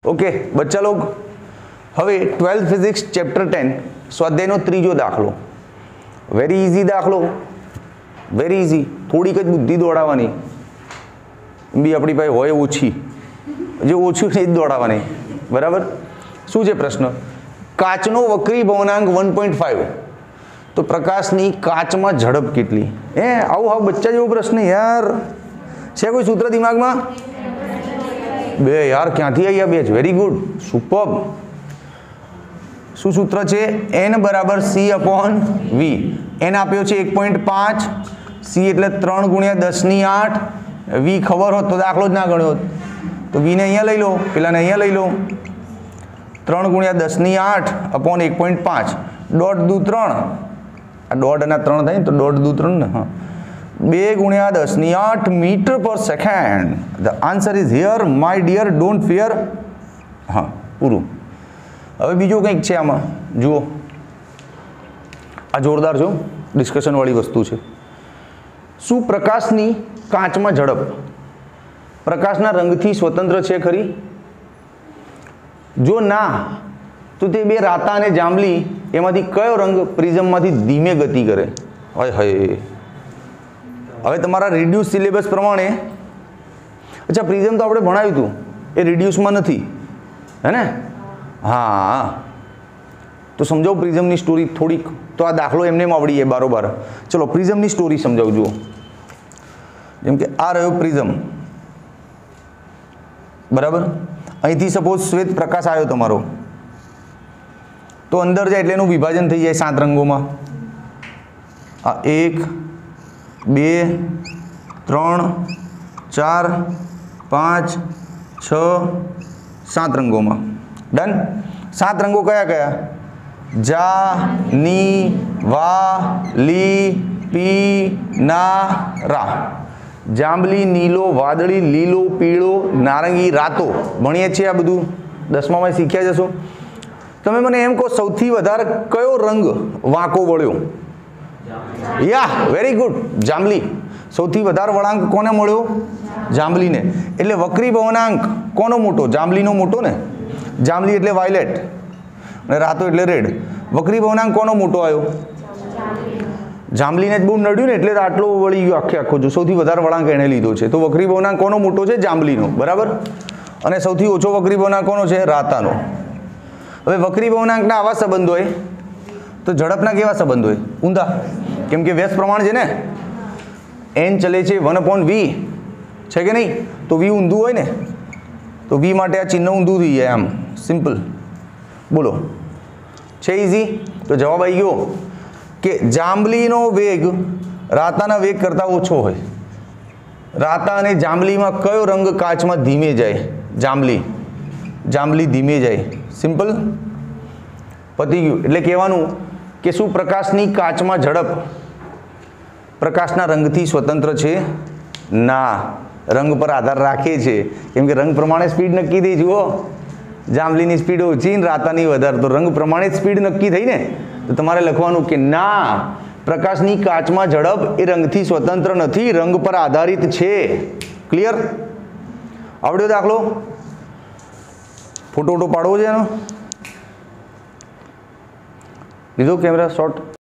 Okay बच्चा लोग, हवे 12 फिजिक्स चैप्टर 10 स्वाध्यायનો ત્રીજો દાખલો। वेरी इजी दाखलो, वेरी इजी। थोड़ीक ज बुद्धि दौड़ावानी बी अपनी पासे होय ओछी, जो ओछું नहीं दौड़ावानी, बराबर। શું છે પ્રશ્ન? કાચનો વક્રી ભવનાંક 1.5 तो પ્રકાશની કાચમાં ઝડપ કેટલી? હે આવું હાવ બચ્ચા જેવો પ્રશ્ન યાર છે। કોઈ સૂત્ર દિમાગમાં? બે યાર ક્યાંથી આવી આ બેચ? Very good, superb. શું સૂત્ર છે? n બરાબર c અપોન v। n આપ્યો છે 1.5, c એટલે 3 ગુણ્યા 10 ની 8, v ખબર હોત તો દાખલો જ ના ગણ્યો હોત, તો v ને અહીંયા લઈ લો, પેલાને અહીંયા લઈ લો। 3 ગુણ્યા 10 ની 8 અપોન 1.5, ડોટ દુ 3, આ ડોટ અને 3 થાય ને તો ડોટ દુ 3 ને, હા, 2 ગુણ્યા 10 ની 8 metre per second. The answer is here my dear, don't fear. હા પૂરું। હવે બીજું કંઈક છે આમાં, જુઓ આ જોરદાર છો, ડિસ્કશન વાળી વસ્તુ છે। શું પ્રકાશની કાચમાં ઝડપ પ્રકાશના રંગથી સ્વતંત્ર છે ખરી? જો ના તો તે બે રાતા અને જાંબલી એમાંથી કયો રંગ પ્રિઝમમાંથી ધીમે ગતિ કરે? હાય હાય। હવે તમારા રિડ્યુસ સિલેબસ પ્રમાણે, અચ્છા પ્રિઝમ તો આપણે ભણાવ્યું હતું, એ રિડ્યુસમાં નથી હે ને? हाँ तो समझाओ प्रिज्म की स्टोरी थोड़ी, तो आ दाखलो एमने आवड़ी है बारोबार। चलो प्रिज्म की स्टोरी समझाओ। जुओ जेम के आ रह्यो प्रिज्म, बराबर। અહીંથી સપોઝ શ્વેત પ્રકાશ આવ્યો તમારો, તો અંદર જાય એટલે એનું વિભાજન થઈ જાય 7 રંગોમાં। આ 1 2 3 4 5 6 7 રંગોમાં। डन। 7 रंगों कया कया? जा, नी, वा, ली, पी, ना, रा। जांबली, नीलो, वादળી, લીલો, પીળો, નારંગી, રાતો ભણીએ છીએ। આ બધું 10માં શીખ્યા જશો। તમે મને એમ કહો સૌથી વધારે કયો રંગ વાંકો વળ્યો? યા વેરી ગુડ, જાંબલી। સૌથી વધારે વળાંક કોને મળ્યો? જાંબલીને। એટલે વક્રી ભવનાંક કોનો મોટો? જાંબલીનો મોટો ને। જાંબલી એટલે વાયલેટ અને રાતો એટલે રેડ। વક્રી ભવનાંક કોનો મોટો આવ્યો? જાંબલીને જ બહુ નડ્યું ને એટલે આટલો વળી ગયો આખે આખો। જો સૌથી વધારે વળાંક એણે લીધો છે, તો વક્રી ભવનાંક કોનો મોટો છે? જાંબલીનો, બરાબર। અને સૌથી ઓછો વક્રી ભવનાંક કોનો છે? રાતાનો। હવે વક્રી ભવનાંકના આવા સંબંધ હોય તો ઝડપના કેવા સંબંધ હોય? ઊંધા, કેમ કે વ્યસ્ત પ્રમાણ છે ને, n ચલે છે 1/v છે કે નહીં? તો v ઊંધું હોય ને, તો v માટે આ ચિહ્ન ઊંધું થઈ જાય, આમ સિમ્પલ। બોલો છે ઇઝી? તો જવાબ આવી ગયો કે જાંબલીનો વેગ રાતાના વેગ કરતાં ઓછો હોય। રાતા અને જાંબલીમાં કયો રંગ કાચમાં ધીમે જાય? જાંબલી। જાંબલી ધીમે જાય, સિમ્પલ, પતી ગયું। એટલે કહેવાનું કે શું પ્રકાશની કાચમાં ઝડપ પ્રકાશના રંગથી સ્વતંત્ર છે? ના, રંગ પર આધાર રાખે છે, કેમ કે રંગ પ્રમાણે સ્પીડ નક્કી થઈ। જુઓ જાંબલીની સ્પીડ ઓછી ને રાતાની વધારે, તો રંગ પ્રમાણે સ્પીડ નક્કી થઈ ને। તો તમારે લખવાનું કે ના, પ્રકાશની કાચમાં ઝડપ એ રંગથી સ્વતંત્ર નથી, રંગ પર આધારિત છે। ક્લિયર? આવડ્યો દાખલો? ફોટો પાડવો છે એનો? લીધો કેમેરા શોટ?